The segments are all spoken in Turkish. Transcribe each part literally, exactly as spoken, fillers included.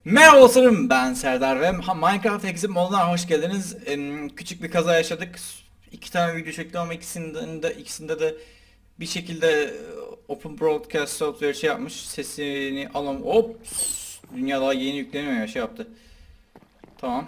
Merhaba dostlarım, ben Serdar ve Minecraft Exit moduna hoş geldiniz. Em, Küçük bir kaza yaşadık. İki tane video çektim ama ikisinde de ikisinde de bir şekilde e, Open Broadcast Software şey yapmış. Sesini alam hop, dünya daha yeni yükleniyor ya, şey yaptı. Tamam.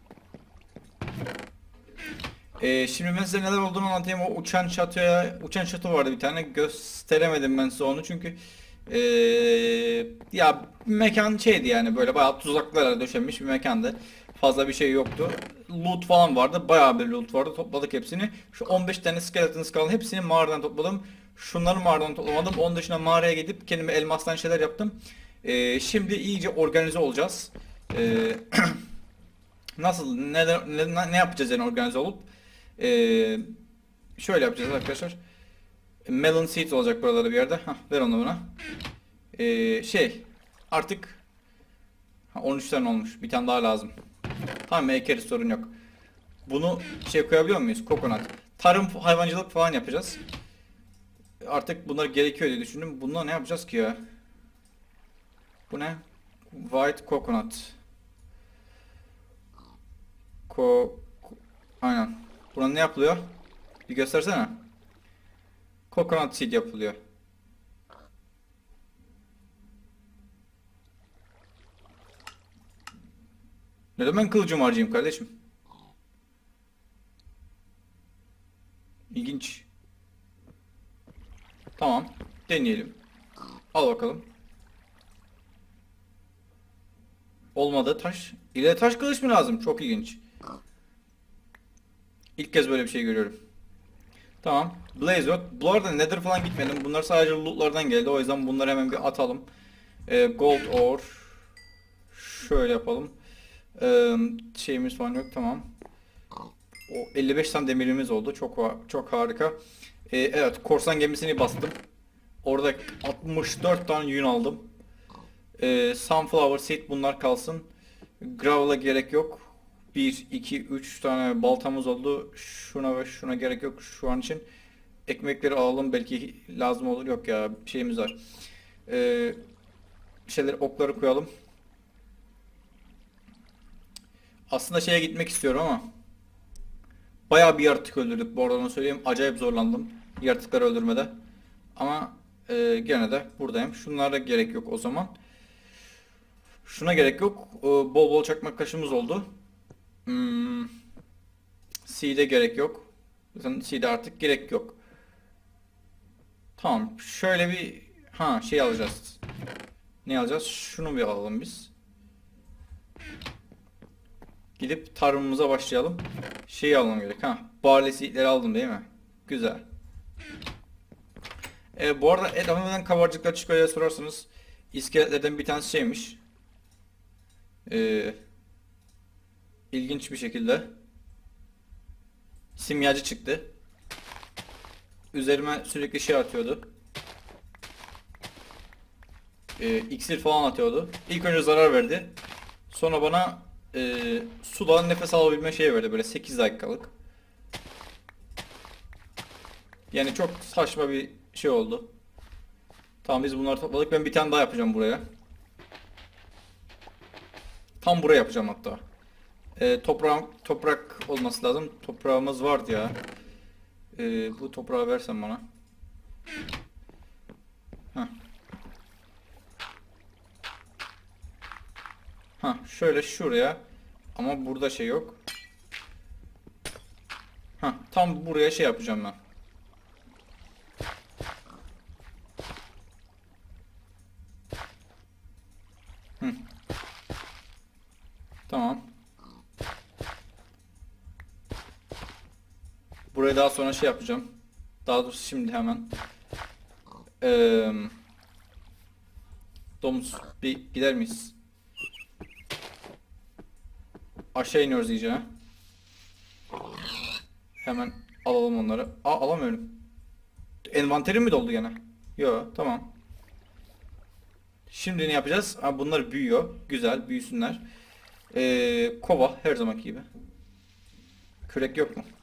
Ee, şimdi ben size neler olduğunu anlatayım. O uçan çatıya, uçan çatı vardı bir tane. Gösteremedim ben size onu çünkü ee, ya mekan şeydi, yani böyle bayağı tuzaklara döşenmiş bir mekandı. Fazla bir şey yoktu. Loot falan vardı. Bayağı bir loot vardı. Topladık hepsini. Şu on beş tane skeleton skull hepsini mağaradan topladım. Şunları mağaradan toplamadım. Onun dışında mağaraya gidip kendime elmastan şeyler yaptım. Ee, şimdi iyice organize olacağız. Ee, Nasıl, ne, ne, ne yapacağız yani organize olup? Ee, Şöyle yapacağız arkadaşlar. Melon seed olacak buralarda bir yerde. Hah, ver onu bana. Ee, şey artık ha, on üç tane olmuş. Bir tane daha lazım. Tamam, ekeriz, sorun yok. Bunu şey koyabiliyor muyuz? Kokonat. Tarım, hayvancılık falan yapacağız. Artık bunlar gerekiyor diye düşündüm. Bununla ne yapacağız ki ya? Bu ne? White coconut. Ko, ko- aynen. Buna ne yapılıyor? Bir göstersene. Coconut seed yapılıyor. Neden ben kılıcım harcayayım kardeşim? İlginç. Tamam. Deneyelim. Al bakalım. Olmadı taş. İle taş kılıç mı lazım? Çok ilginç. İlk kez böyle bir şey görüyorum. Tamam. Blaze Rod. Bu arada Nether falan gitmedim. Bunlar sadece lootlardan geldi. O yüzden bunları hemen bir atalım. Ee, gold ore. Şöyle yapalım. Ee, Şeyimiz falan yok. Tamam. O elli beş tane demirimiz oldu. Çok çok harika. Ee, evet. Korsan gemisini bastım. Orada altmış dört tane yün aldım. Ee, sunflower seed, bunlar kalsın. Gravel'a gerek yok. Bir, iki, üç tane baltamız oldu. Şuna ve şuna gerek yok şu an için. Ekmekleri alalım, belki lazım olur. Yok ya, bir şeyimiz var. Ee, Şeyleri, okları koyalım. Aslında şeye gitmek istiyorum ama bayağı bir yaratık öldürdük, bu arada onu söyleyeyim. Acayip zorlandım yaratıkları öldürmede. Ama e, gene de buradayım. Şunlara gerek yok o zaman. Şuna gerek yok. Ee, bol bol çakmak kaşımız oldu. Hmm, Seed'e gerek yok. Zaten Seed'e artık gerek yok. Tamam. Şöyle bir ha şey alacağız. Ne alacağız? Şunu bir alalım biz. Gidip tarımımıza başlayalım. Şeyi almam gerek. Ha, barley seed'leri aldım değil mi? Güzel. E, bu arada et neden kabarcıklar çıkıyor diye sorarsanız, iskeletlerden bir tanesi şeymiş. E, ilginç bir şekilde simyacı çıktı. Üzerime sürekli şey atıyordu. E, iksir falan atıyordu. İlk önce zarar verdi. Sonra bana e, sudan nefes alabilme şeyi verdi, böyle sekiz dakikalık. Yani çok saçma bir şey oldu. Tamam, biz bunları topladık. Ben bir tane daha yapacağım buraya. Tam buraya yapacağım hatta. E, toprak, toprak olması lazım. Toprağımız vardı ya. E, bu toprağı versen bana. Heh. Heh, şöyle şuraya. Ama burada şey yok. Heh, tam buraya şey yapacağım ben. Hı, tamam. Buraya daha sonra şey yapacağım. Daha doğrusu şimdi hemen. Ee, Domuz, bir gider miyiz? Aşağı iniyoruz iyice. Hemen alalım onları. Aa, alamıyorum. Envanterim mi doldu gene? Yo, tamam. Şimdi ne yapacağız? Aa, bunlar büyüyor. Güzel, büyüsünler. Ee, kova her zamanki gibi. Kürek yok mu?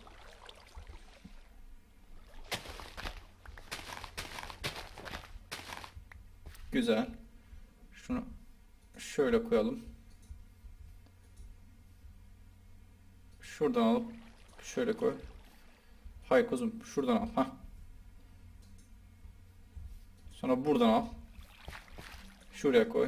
Güzel. Şunu şöyle koyalım. Şuradan alıp şöyle koy. Hayır kuzum, şuradan al. Hah. Sonra buradan al. Şuraya koy.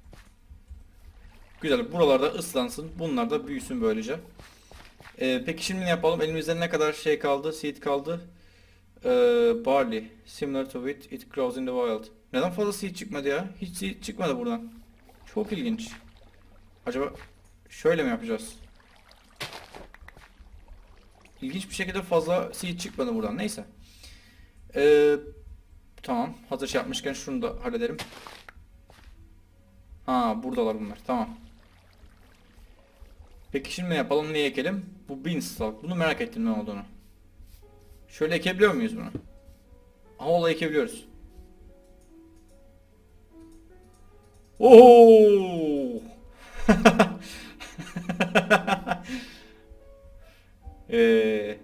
Güzel. Buralarda ıslansın. Bunlar da büyüsün böylece. Ee, peki şimdi ne yapalım? Elimizde ne kadar şey kaldı? Seed kaldı. Ee, barley. Similar to wheat. It grows in the wild. Neden fazla seed çıkmadı ya? Hiç seed çıkmadı buradan. Çok ilginç. Acaba şöyle mi yapacağız? İlginç bir şekilde fazla seed çıkmadı buradan. Neyse. Ee, tamam. Hazır şey yapmışken şunu da halledelim. Ha, buradalar bunlar. Tamam. Peki şimdi ne yapalım? Ne ekelim? Bu beanstalk. Bunu merak ettim ne olduğunu. Şöyle ekebiliyor muyuz bunu? Aha, ola ekebiliyoruz. Oo! ee,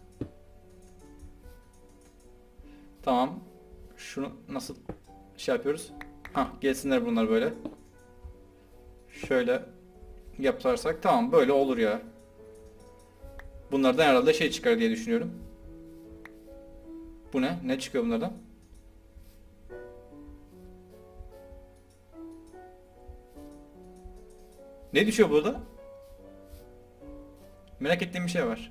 tamam. Şunu nasıl şey yapıyoruz? Hah, gelsinler bunlar böyle. Şöyle yaparsak tamam, böyle olur ya. Bunlardan herhalde şey çıkar diye düşünüyorum. Bu ne? Ne çıkıyor bunlardan? Ne düşüyor burada? Merak ettiğim bir şey var.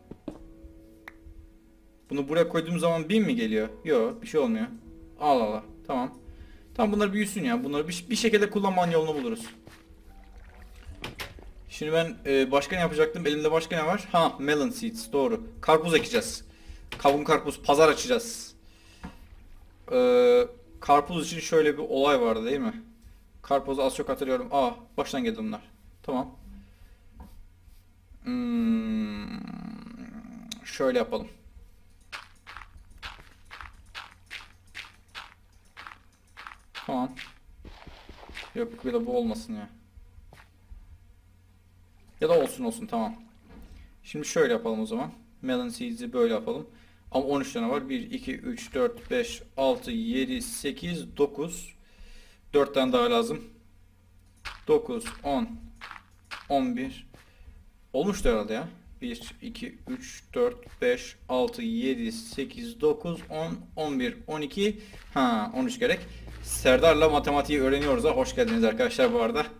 Bunu buraya koyduğum zaman bin mi geliyor? Yok, bir şey olmuyor. Allah Allah. Tamam. Tamam, bunlar büyüsün ya. Bunları bir, bir şekilde kullanmanın yolunu buluruz. Şimdi ben e, başka ne yapacaktım? Elimde başka ne var? Ha, melon seeds. Doğru. Karpuz ekeceğiz. Kavun karpuz. Pazar açacağız. Ee, karpuz için şöyle bir olay vardı değil mi? Karpuzu az çok hatırlıyorum. Aa, baştan geldi bunlar. Tamam. Hmm, şöyle yapalım. Tamam. Yok, bir de bu olmasın ya. Ya da olsun olsun, tamam. Şimdi şöyle yapalım o zaman. Melon seeds'i böyle yapalım. Ama on üç tane var. bir, iki, üç, dört, beş, altı, yedi, sekiz, dokuz. dört tane daha lazım. dokuz, on, on bir. Olmuştu herhalde ya. bir, iki, üç, dört, beş, altı, yedi, sekiz, dokuz, on, on bir, on iki. Ha, on üç gerek. Serdar'la matematiği öğreniyoruz ha. Hoş geldiniz arkadaşlar bu arada.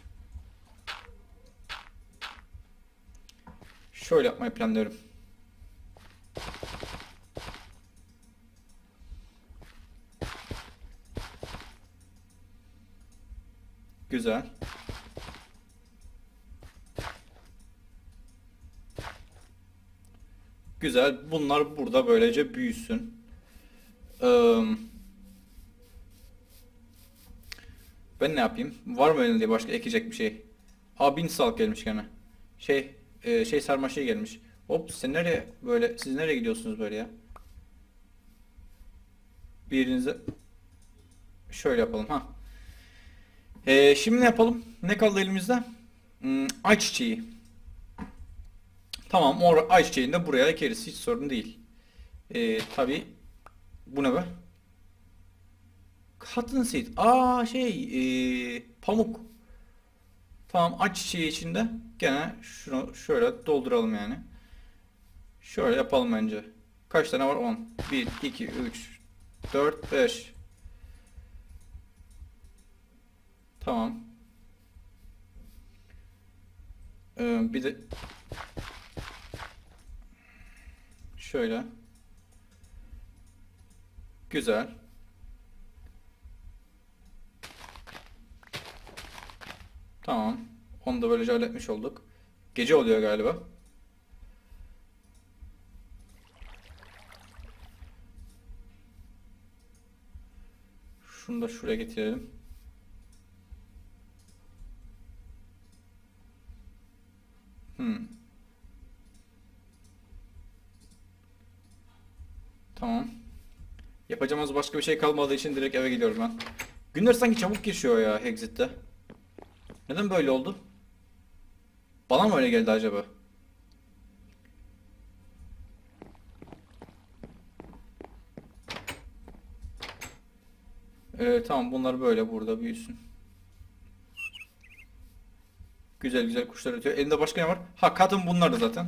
Şöyle yapmayı planlıyorum. Güzel. Güzel. Bunlar burada böylece büyüsün. Ee, ben ne yapayım? Var mı elinde başka ekecek bir şey? Aa, bin sal gelmiş gene. Şey, e, şey sarmaşığı gelmiş. Hop, sen nereye böyle, siz nereye gidiyorsunuz böyle ya? Birinize şöyle yapalım ha. Ee, şimdi ne yapalım? Ne kaldı elimizde? Hmm, ayçiçeği. Tamam, o ayçiçeğini de buraya ekeriz. Hiç sorun değil. Ee, tabii. Bu ne be? Cottonseed. Aa, şey, ee, pamuk. Tamam, ayçiçeği içinde gene şunu şöyle dolduralım yani. Şöyle yapalım bence. Kaç tane var? on. bir, iki, üç, dört, beş. Tamam. Ee, bir de şöyle. Güzel. Tamam. Onu da böylece halletmiş olduk. Gece oluyor galiba. Şunu da şuraya getirelim. Hmm. Tamam. Yapacağımız başka bir şey kalmadığı için direkt eve gidiyorum ben. Günler sanki çabuk geçiyor ya Exit'te. Neden böyle oldu? Bana mı öyle geldi acaba? Ee, tamam, bunlar böyle burada büyüsün. Güzel güzel kuşlar ötüyor. Elinde başka ne var? Ha, kadın bunlar da zaten.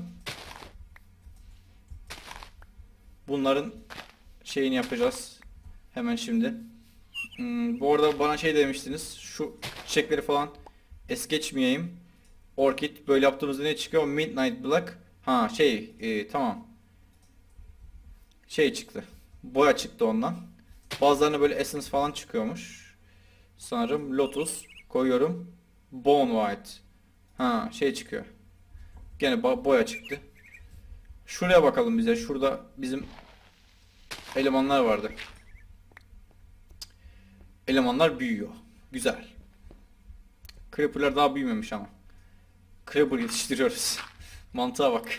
Bunların şeyini yapacağız. Hemen şimdi. Hmm, bu arada bana şey demiştiniz. Şu çiçekleri falan es geçmeyeyim. Orchid böyle yaptığımızda ne çıkıyor? Midnight Black. Ha şey e, tamam. Şey çıktı. Boya çıktı ondan. Bazılarına böyle essence falan çıkıyormuş. Sanırım Lotus koyuyorum. Bone White. Ha şey çıkıyor. Gene ba- boya çıktı. Şuraya bakalım bize. Şurada bizim elemanlar vardı. Elemanlar büyüyor. Güzel. Creeper'lar daha büyümemiş ama. Creeper yetiştiriyoruz. Mantığa bak.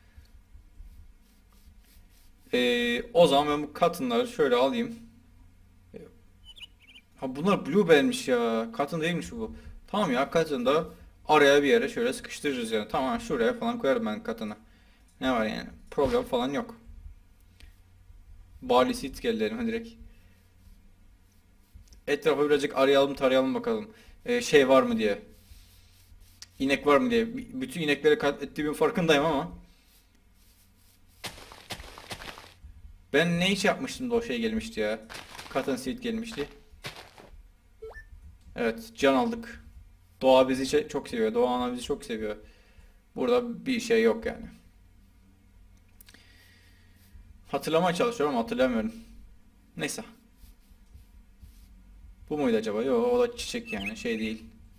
Ee, o zaman ben bu cotton'ları şöyle alayım. Ha bunlar blueberry'miş ya. Cotton değilmiş bu. Tamam ya, cotton'ı da araya bir yere şöyle sıkıştırırız yani. Tamam, şuraya falan koyarım ben cotton'ı. Ne var yani? Problem falan yok. Barley seed geldi elime direkt. Etrafa birazcık arayalım tarayalım bakalım. Ee, şey var mı diye. İnek var mı diye. B- Bütün inekleri katlettiğimin farkındayım ama. Ben ne iş yapmıştım da o şey gelmişti ya. Cotton seed gelmişti. Evet, can aldık. Doğa bizi şey- çok seviyor. Doğa ana bizi çok seviyor. Burada bir şey yok yani. Hatırlamaya çalışıyorum ama hatırlamıyorum. Neyse. Bu muydu acaba? Yok, o da çiçek yani, şey değil.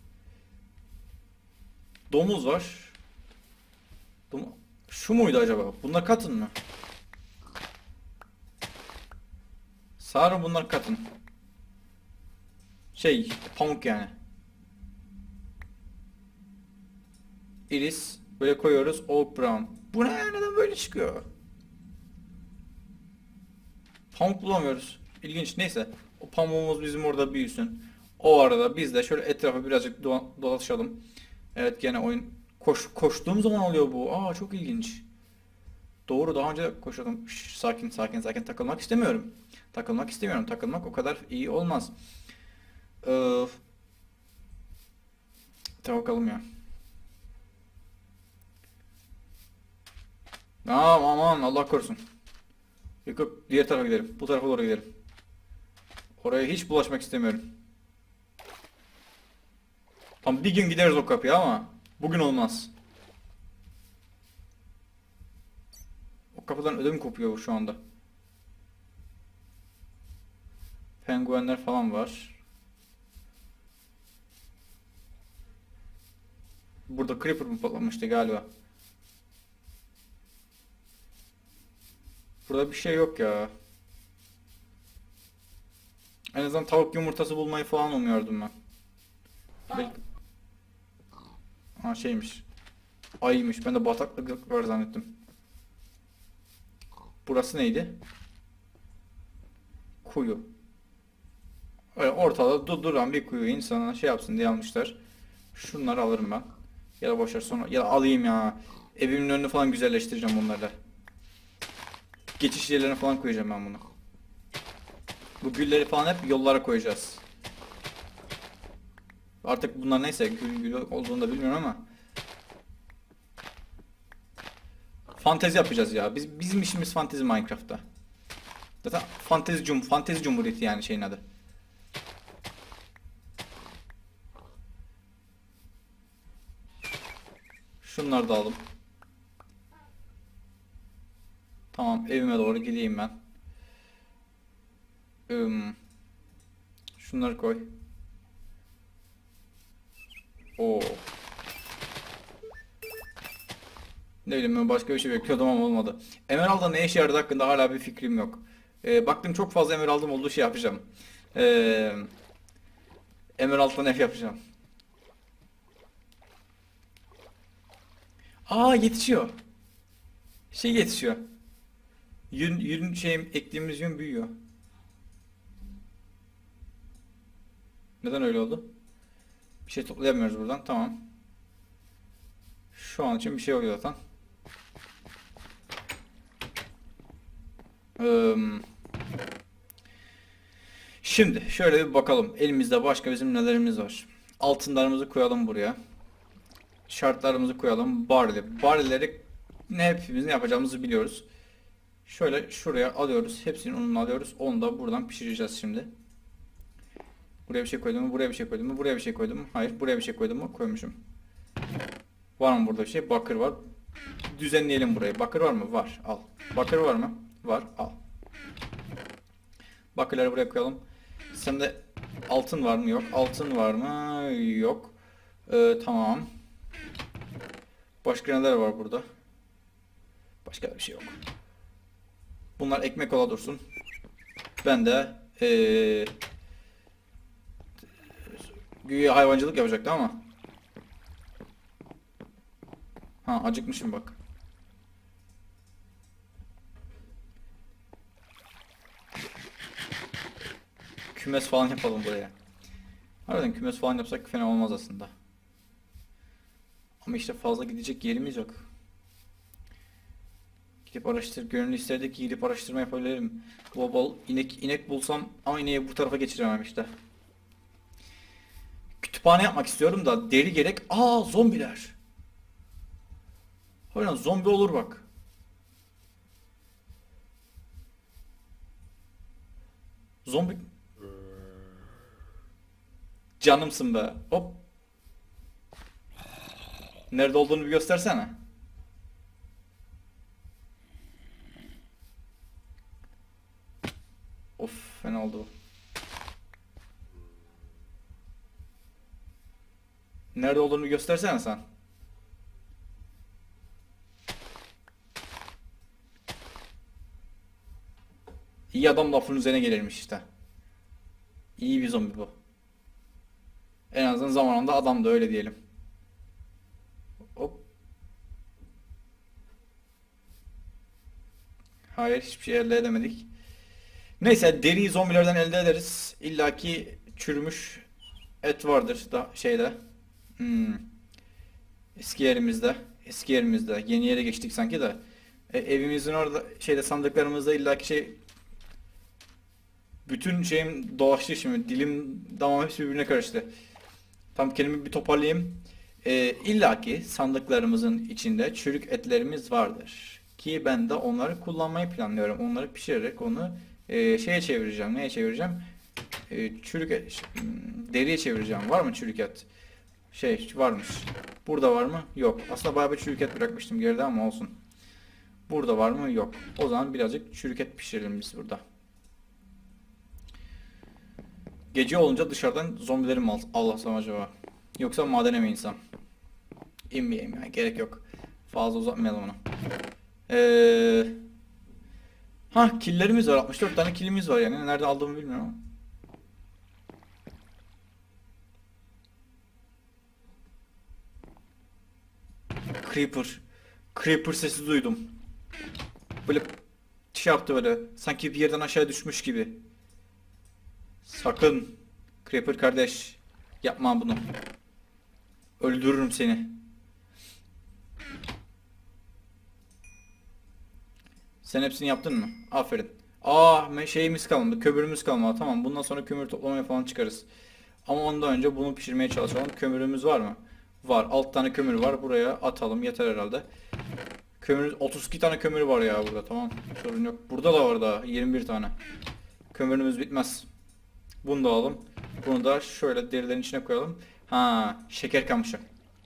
Domuz var. Dom- Şu muydu acaba? Bunlar katın mı? Sanırım bunlar katın. Şey, pamuk yani. Iris. Böyle koyuyoruz. Oak brown. Bu ne? Neden böyle çıkıyor? Pamuk bulamıyoruz. İlginç. Neyse. O pamuğumuz bizim orada büyüsün. O arada biz de şöyle etrafa birazcık dola- dolaşalım. Evet, gene oyun koş koştuğum zaman oluyor bu. Aa, çok ilginç. Doğru, daha önce koşuyordum. Şş, sakin sakin sakin, takılmak istemiyorum. Takılmak istemiyorum. Takılmak o kadar iyi olmaz. Ee, tamam bakalım ya. Aman aman, Allah korusun. Yok yok, diğer tarafa gidelim. Bu tarafa doğru gidelim. Oraya hiç bulaşmak istemiyorum. Tam bir gün gideriz o kapıya ama bugün olmaz. O kapıdan ödüm kopuyor şu anda. Penguenler falan var. Burada creeper mı patlamıştı galiba? Burada bir şey yok ya. En azından tavuk yumurtası bulmayı falan umuyordum ben. Belki... Ha şeymiş. Ayıymış. Ben de bataklık var zannettim. Burası neydi? Kuyu. Öyle ortada du- duran bir kuyu, insana şey yapsın diye almışlar. Şunları alırım ben. Ya da boşver sonra. Ya da alayım ya. Evimin önünü falan güzelleştireceğim bunlarla. Geçiş yerlerine falan koyacağım ben bunu. Bu gülleri falan hep yollara koyacağız. Artık bunlar neyse, gül gül olduğunu da bilmiyorum ama fantezi yapacağız ya. Biz bizim işimiz fantezi Minecraft'ta. Zaten fantezi cum fantezi cumhuriyeti yani şeyin adı. Şunları da alalım. Tamam, evime doğru gideyim ben. Im, şunları koy. Oo. Ne bileyim, ben başka bir şey bekliyordum ama olmadı. Emerald'da ne işe yaradı hakkında hala bir fikrim yok. Ee, baktım çok fazla Emerald'ım olduğu şey yapacağım. Ee, Emerald'dan ev yapacağım. Aa, yetişiyor. Şey yetişiyor. Yün, yün şeyim ektiğimiz yün büyüyor. Neden öyle oldu? Bir şey toplayamıyoruz buradan. Tamam. Şu an için bir şey oluyor zaten. Ee, şimdi şöyle bir bakalım. Elimizde başka bizim nelerimiz var. Altınlarımızı koyalım buraya. şartlarımızı koyalım. Barley. Barley'leri ne hepimiz ne yapacağımızı biliyoruz. Şöyle şuraya alıyoruz. Hepsini ununu alıyoruz. Onu da buradan pişireceğiz şimdi. Buraya bir şey koydum mu? Buraya bir şey koydum mu? Buraya bir şey koydum mu? Hayır. Buraya bir şey koydum mu? Koymuşum. Var mı burada bir şey? Bakır var. Düzenleyelim burayı. Bakır var mı? Var. Al. Bakır var mı? Var. Al. Bakırları buraya koyalım. Sende altın var mı? Yok. Altın var mı? Yok. Ee, tamam. Başka neler var burada? Başka bir şey yok. Bunlar ekmek ola dursun. Ben de ee, güya hayvancılık yapacaktı ama. Ha, acıkmışım bak. Kümes falan yapalım buraya. Harbiden kümes falan yapsak fena olmaz aslında. Ama işte fazla gidecek yerimiz yok. Gidip araştır, gönül isterdi ki gidip araştırma yapabilirim. Bol bol inek inek bulsam ama ineği bu tarafa geçiremem işte. Kütüphane yapmak istiyorum da deri gerek. Aa, zombiler. Harbiden zombi olur bak. Zombi canımsın be. Hop. Nerede olduğunu bir göstersene. Of, fena oldu bu. Nerede olduğunu bir göstersene sen. İyi adam lafın üzerine gelirmiş işte. İyi bir zombi bu. En azından zamanında adam da öyle diyelim. Hop. Hayır, hiçbir şey elde edemedik. Neyse, deriyi zombilerden elde ederiz. İlla ki çürümüş et vardır da şeyde. Hmm. Eski yerimizde. Eski yerimizde. Yeni yere geçtik sanki de. E, evimizin orada şeyde sandıklarımızda illaki şey, bütün şeyim dolaştı şimdi. Dilim, damağım hepsi birbirine karıştı. Tam kendimi bir toparlayayım. E, illaki sandıklarımızın içinde çürük etlerimiz vardır. Ki ben de onları kullanmayı planlıyorum. Onları pişirerek onu e, şeye çevireceğim. Neye çevireceğim? E, çürük et, ş- hmm, deriye çevireceğim. Var mı çürük et? Şey varmış. Burada var mı? Yok. Aslında bayağı bir çürük et bırakmıştım geride ama olsun. Burada var mı? Yok. O zaman birazcık çürük et pişirelim biz burada. Gece olunca dışarıdan zombileri mi al avlasam acaba? Yoksa madene mi insem? İnmeyeyim ya. Gerek yok. Fazla uzatmayalım onu. Ee, ha, killerimiz var. altmış dört tane kilimiz var yani. Nerede aldığımı bilmiyorum ama. Creeper. Creeper sesi duydum. Böyle şey yaptı böyle. Sanki bir yerden aşağı düşmüş gibi. Sakın. Creeper kardeş. Yapma bunu. Öldürürüm seni. Sen hepsini yaptın mı? Aferin. Aa, me- şeyimiz kalmadı. Kömürümüz kalmadı. Tamam, bundan sonra kömür toplamaya falan çıkarız. Ama ondan önce bunu pişirmeye çalışalım. Kömürümüz var mı? Var. Alt tane kömür var. Buraya atalım. Yeter herhalde. Kömür, otuz iki tane kömür var ya burada. Tamam. Sorun yok. Burada da var daha. yirmi bir tane. Kömürümüz bitmez. Bunu da alalım. Bunu da şöyle derilerin içine koyalım. Ha, şeker kamışı.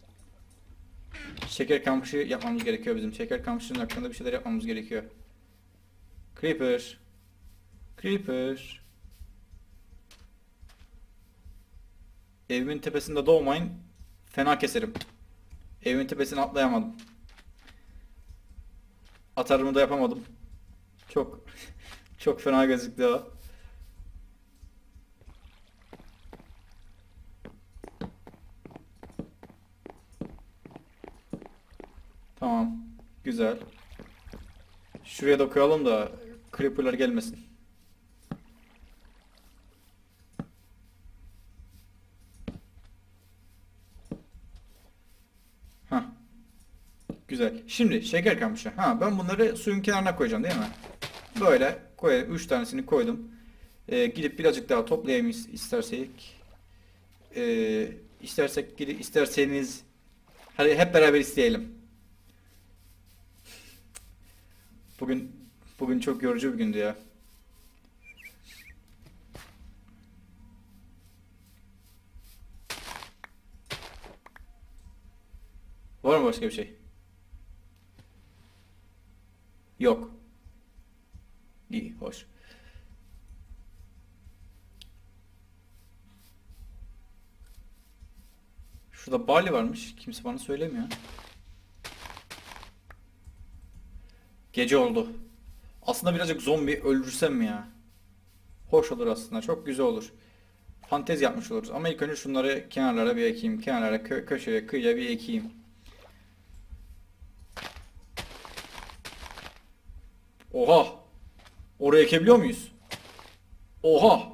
Şeker kamışı yapmamız gerekiyor bizim. Şeker kamışının hakkında bir şeyler yapmamız gerekiyor. Creeper. Creeper. Evimin tepesinde doğmayın. Fena keserim. Evimin tepesine atlayamadım. Atarımı da yapamadım. Çok çok fena gözüktü o. Tamam. Güzel. Şuraya da koyalım da creeper'lar gelmesin. Hah. Güzel. Şimdi şeker kamışı. Ha, ben bunları suyun kenarına koyacağım değil mi? Böyle koyayım. Üç tanesini koydum. Ee, gidip birazcık daha toplayayım is- istersek. Ee, istersek gidip isterseniz Hadi hep beraber isteyelim. Bugün bugün çok yorucu bir gündü ya. Var mı başka bir şey? Yok. İyi, hoş. Şurada Bali varmış. Kimse bana söylemiyor. Gece oldu. Aslında birazcık zombi öldürsem mi ya? Hoş olur aslında. Çok güzel olur. Fantezi yapmış oluruz. Ama ilk önce şunları kenarlara bir ekeyim. Kenarlara, kö köşeye, kıyıya bir ekeyim. Oha! Oraya ekebiliyor muyuz? Oha!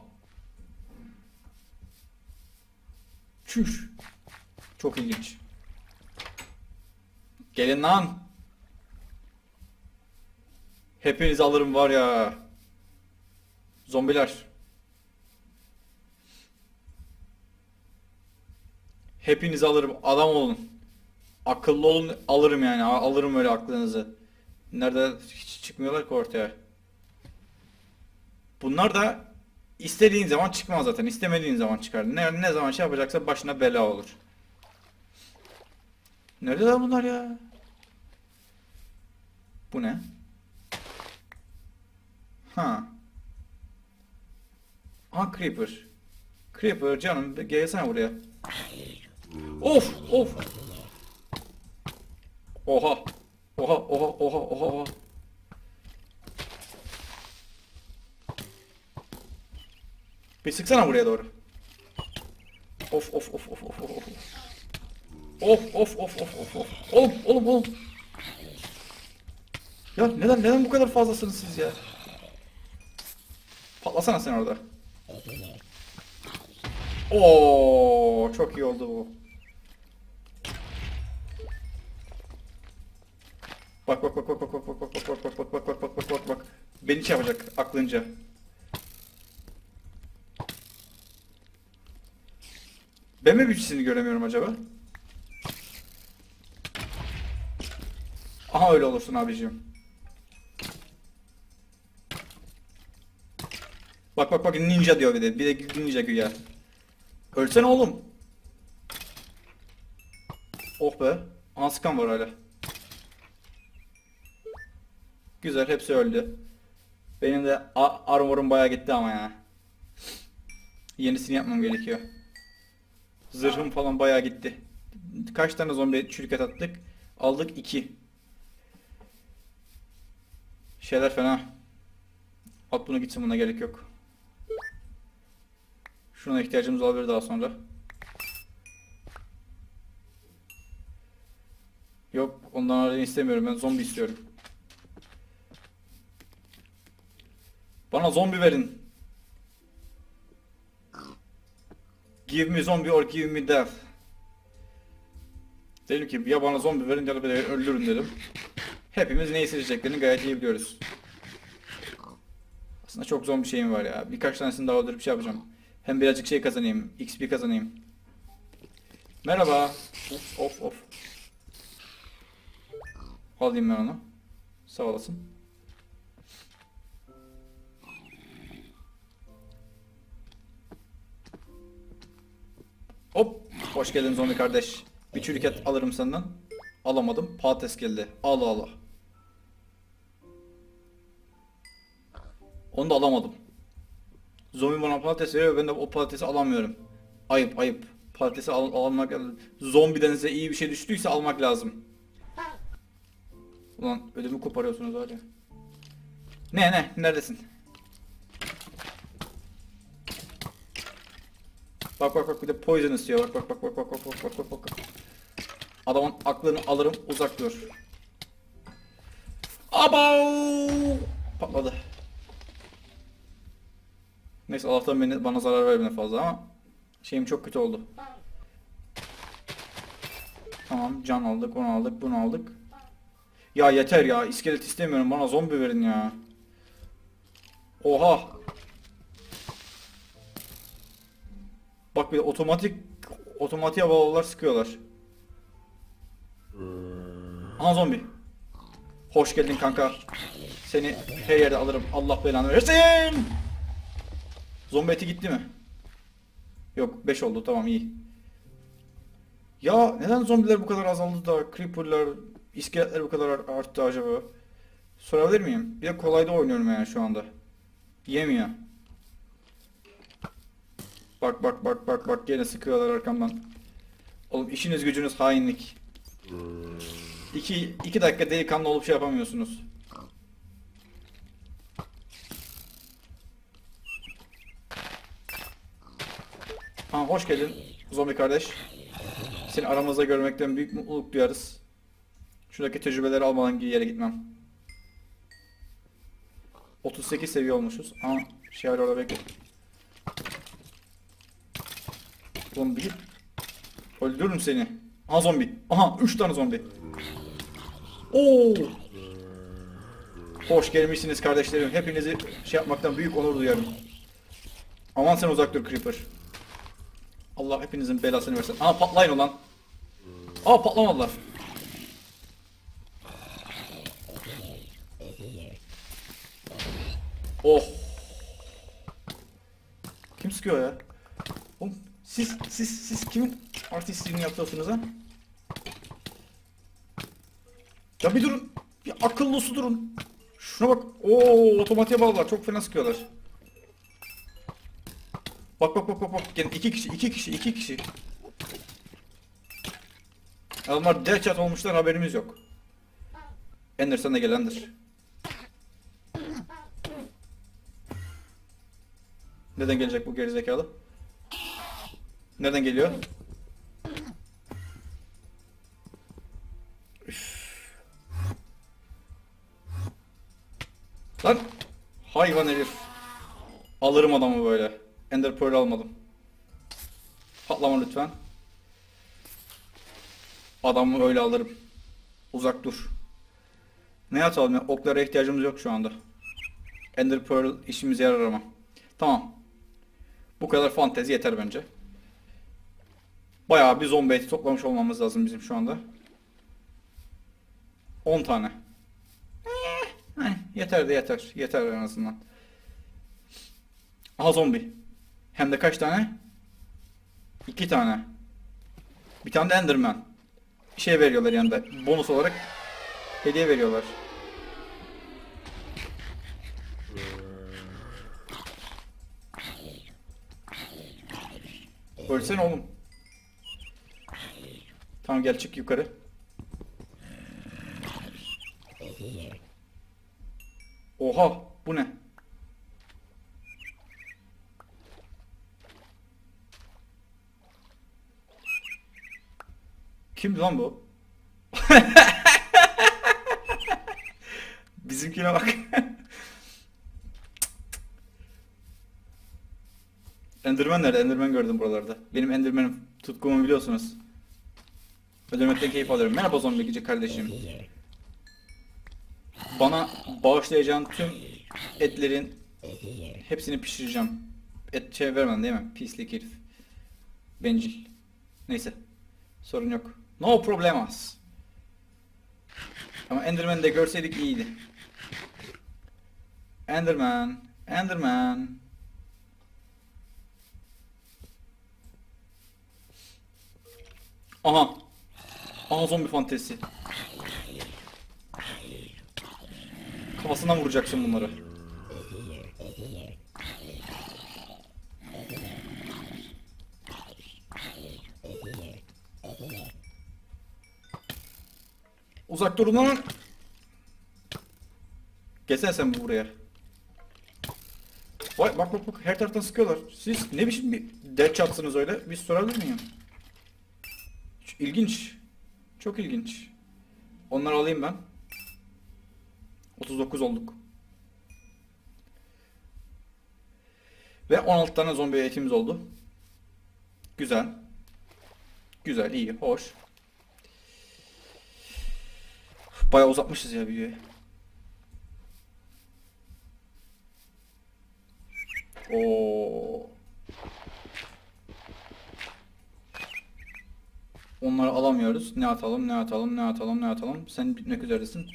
Çüş! Çok ilginç. Gelin lan! Hepinizi alırım var ya. Zombiler. Hepinizi alırım. Adam olun. Akıllı olun, alırım yani. Alırım öyle aklınızı. Nerede hiç çıkmıyorlar ki ortaya. Bunlar da istediğin zaman çıkmaz zaten. İstemediğin zaman çıkar. Ne, ne zaman şey yapacaksa başına bela olur. Neredeler bunlar ya? Bu ne? Ha. Aha Creeper. Creeper canım gelsene buraya. Of of. Oha. Oha oha oha oha oha. Bir sıksana buraya doğru. Of of of of of of. Of of of of of of. Oğlum oğlum oğlum. Ya neden neden bu kadar fazlasınız siz ya? Patlasana sen orada. Oo, çok iyi oldu bu. Bak bak bak bak bak bak bak bak bak bak bak bak bak bak bak bak bak. Beni şey yapacak aklınca. Ben mi büyücüsünü göremiyorum acaba? Aha öyle olursun abicim. Bak bak bak ninja diyor bir de. Bir de ninja güya. Ölsene oğlum. Oh be. Aha sıkan var hala. Güzel hepsi öldü. Benim de armorum bayağı gitti ama ya. Yenisini yapmam gerekiyor. Zırhım falan bayağı gitti. Kaç tane zombi çürüket attık? Aldık iki. Şeyler fena. At bunu gitsin, buna gerek yok. Şuna ihtiyacımız olabilir daha sonra. Yok ondan arayı istemiyorum, ben zombi istiyorum. Bana zombi verin. Give me zombie or give me death. Dedim ki ya bana zombi verin ya da beni öldürün dedim. Hepimiz neyi seçeceklerini gayet iyi biliyoruz. Aslında çok zombi şeyim var ya. Birkaç tanesini daha öldürüp şey yapacağım. Hem birazcık şey kazanayım. X P kazanayım. Merhaba. Of of of. Alayım ben onu. Sağ olasın. Hop. Hoş geldin zombi kardeş. Bir çürük et alırım senden. Alamadım. Patates geldi. Al al. Onu da alamadım. Zombi bana patates veriyor, ben de o patatesi alamıyorum. Ayıp ayıp. Patatesi al almak lazım. Zombiden size iyi bir şey düştüyse almak lazım. Ulan ödümü koparıyorsunuz var ya. Ne ne neredesin? Bak bak bak bir de poison istiyor. Bak bak bak bak bak bak bak bak bak bak. Adamın aklını alırım, uzak dur. Abav! Patladı. Neyse Allah'tan beni, bana zarar vermedi fazla ama şeyim çok kötü oldu. Tamam can aldık, onu aldık, bunu aldık. Ya yeter ya, iskelet istemiyorum, bana zombi verin ya. Oha. Bak bir de otomatik otomatik havalılar sıkıyorlar. Aha zombi. Hoş geldin kanka. Seni her yerde alırım. Allah belanı versin. Zombi eti gitti mi? Yok, beş oldu, tamam, iyi. Ya neden zombiler bu kadar azaldı da creeper'lar, iskeletler bu kadar arttı acaba? Sorabilir miyim? Bir de kolayda oynuyorum yani şu anda. Yemiyor. Bak bak bak bak bak, gene sıkıyorlar arkamdan. Oğlum işiniz gücünüz hainlik. İki, iki dakika delikanlı olup şey yapamıyorsunuz. Ha, hoş geldin zombi kardeş. Seni aramızda görmekten büyük mutluluk duyarız. Şuradaki tecrübeleri almadan yere gitmem. otuz sekiz seviye olmuşuz. Aa, şey var orada, bekle. Oğlum bir git. Öldürürüm seni. Aha zombi. Aha üç tane zombi. Oo. Hoş gelmişsiniz kardeşlerim. Hepinizi şey yapmaktan büyük onur duyarım. Aman sen uzak dur Creeper. Allah hepinizin belasını versin. Aa patlayın ulan. Aa patlamadılar. Oh. Kim sıkıyor ya? Oğlum, siz siz siz kimin artistliğini yapıyorsunuz ha? Ya bir durun. Bir akıllı su durun. Şuna bak. Oo, otomatiğe bağlılar. Çok fena sıkıyorlar. Bak bak bak bak bak. Gene iki kişi, iki kişi, iki kişi. Adamlar deathshot olmuşlar, haberimiz yok. Anderson da gelendir. Neden gelecek bu gerizekalı? Nereden geliyor? Üff. Lan hayvan herif. Alırım adamı böyle. Ender Pearl almadım. Patlama lütfen. Adamı öyle alırım. Uzak dur. Ne atalım ya? Oklara ihtiyacımız yok şu anda. Ender Pearl işimize yarar ama. Tamam. Bu kadar fantezi yeter bence. Bayağı bir zombi eti toplamış olmamız lazım bizim şu anda. on tane. Eh, yeter de yeter. Yeter en azından. Aha zombi. Hem de kaç tane? iki tane. Bir tane de Enderman. Şey veriyorlar yanında. Bonus olarak hediye veriyorlar. Ölsene oğlum. Tamam gel çık yukarı. Oha bu ne? Kim lan bu? Bizimkine bak. Enderman nerede? Enderman gördüm buralarda. Benim Enderman'im tutkumu biliyorsunuz. Öldürmekten keyif alıyorum. Merhaba zombi kardeşim. Bana bağışlayacağın tüm etlerin hepsini pişireceğim. Et şey vermem değil mi? Pislik herif. Bencil. Neyse. Sorun yok. No problemas. Ama Enderman'i de görseydik iyiydi. Enderman. Enderman. Aha. Aha zombi fantezisi. Kafasından vuracaksın bunları. Uzak durun lan. Gelsene sen buraya. Vay bak bak bak, her taraftan sıkıyorlar. Siz ne biçim bir deathshot'sınız öyle? Bir sorabilir miyim? İlginç. Çok ilginç. Onları alayım ben. otuz dokuz olduk. Ve on altı tane zombi etimiz oldu. Güzel. Güzel, iyi, hoş. Bayağı uzatmışız ya videoyu. Oo. Onları alamıyoruz. Ne atalım, ne atalım, ne atalım, ne atalım. Sen bitmek üzeresin.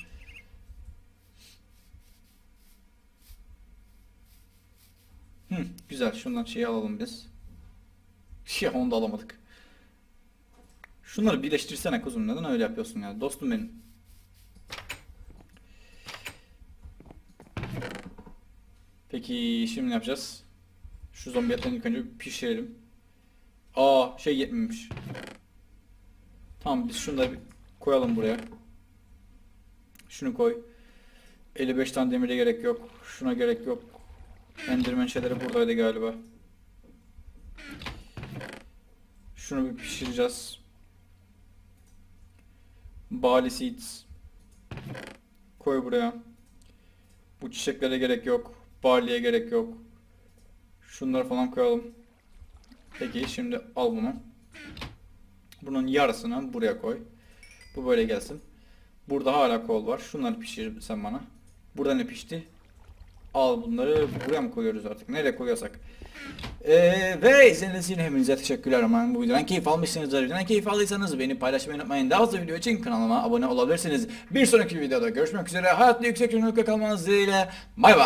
Hı, güzel. Şundan şeyi alalım biz. Şey, onu da alamadık. Şunları birleştirsene kuzum. Neden öyle yapıyorsun ya? Dostum benim. Peki şimdi ne yapacağız? Şu zombi etlerini ilk önce bir pişirelim. Aa, şey yetmemiş. Tamam, biz şunları bir koyalım buraya. Şunu koy. elli beş tane demire gerek yok. Şuna gerek yok. Enderman şeyleri buradaydı galiba. Şunu bir pişireceğiz. Barley seeds. Koy buraya. Bu çiçeklere gerek yok. Barley'e gerek yok. Şunları falan koyalım. Peki şimdi al bunu. Bunun yarısını buraya koy. Bu böyle gelsin. Burada hala kol var. Şunları pişir sen bana. Burada ne pişti? Al bunları buraya mı koyuyoruz artık? Nereye koyuyorsak. Ee, ve izlediğiniz için hepinize teşekkürler. Umarım bu videodan keyif almışsınızdır. Videodan keyif aldıysanız beni paylaşmayı unutmayın. Daha fazla video için kanalıma abone olabilirsiniz. Bir sonraki videoda görüşmek üzere. Hayatlı yüksek yönlülükle kalmanız dileğiyle. Bay bay.